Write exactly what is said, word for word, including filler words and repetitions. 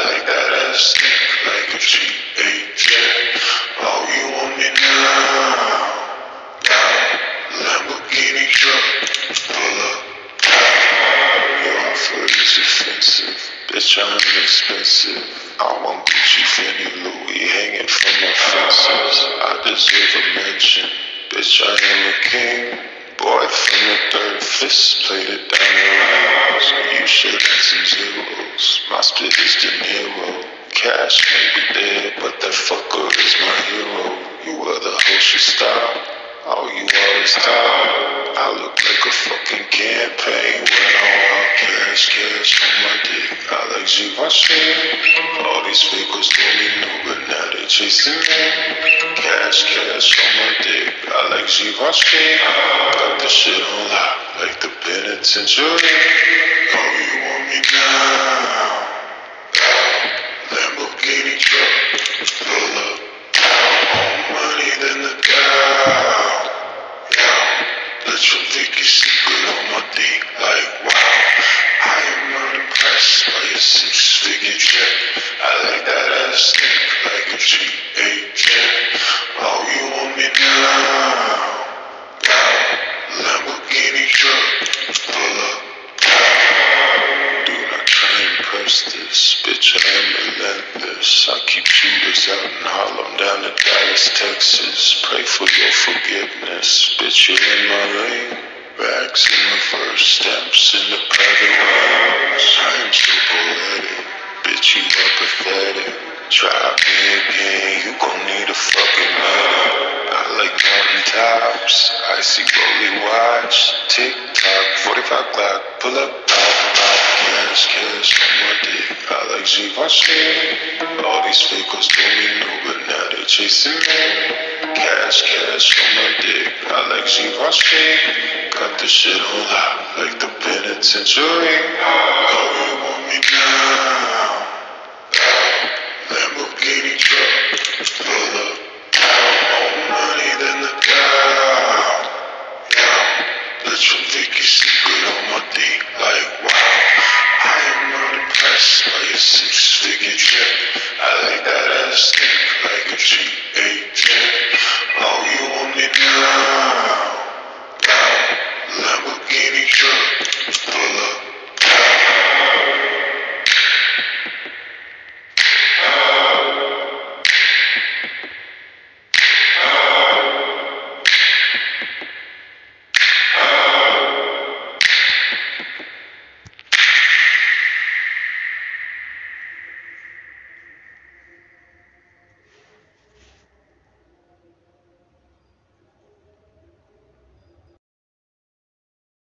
like that ass thick, like a G A jet. Oh, you want me now? Now, Lamborghini truck, pull up. Your offer is offensive, bitch, I'm expensive. I want Gucci, Fendi, Louis hanging from my fences. I deserve a mention, bitch, I am a king. Boy from the third fist, played it down the rounds. You should have some zeros, my split is De Niro. Cash may be dead, but that fucker is my hero. You other hoes should stop, all you are is top. I look like a fucking campaign when I walk. Cash, cash on my dick, I like Givenchy. All these fakers told me no, but now they chasing me. Cash, cash on my dick, I like Givenchy. Got the shit on lock, like the penitentiary. Oh, you want me now? Lamborghini truck, pull up. More money than the cow. Let your Vicky secret on my dick, like wow. I am not impressed by your six-figure check. I like that ass thick, like a G A jet. Oh, you want me now? Now, Lamborghini truck, pull up. Do not try and impress this, bitch, I am relentless. I keep shooters out in Harlem, down to Dallas, Texas. Pray for your forgiveness, bitch, you're in my ring. Rags in reverse, stamps in the private rounds. I am so poetic, bitch, you are pathetic. Try me again, you gon' need a fucking medic. I like mountain tops, icy rolling watch. Tick tock, forty-five Glock, pull up, pop, pop. Cash, cash on my dick, I like Givenchy. All these fakers told me no, but now they chasing me. Cash, cash on my dick, I like Givenchy. Got the shit on lock, like the penitentiary. Oh,